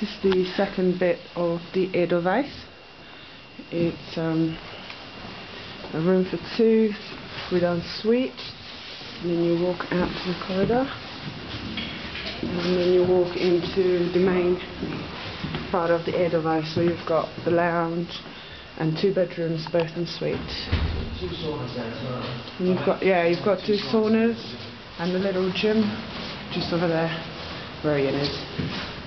This is the second bit of the Edelweiss. It's a room for two with ensuite, and then you walk out to the corridor, and then you walk into the main part of the Edelweiss, so you've got the lounge and two bedrooms, both en suite. Two saunas there as well. And you've got two saunas and the little gym just over there where Ian is.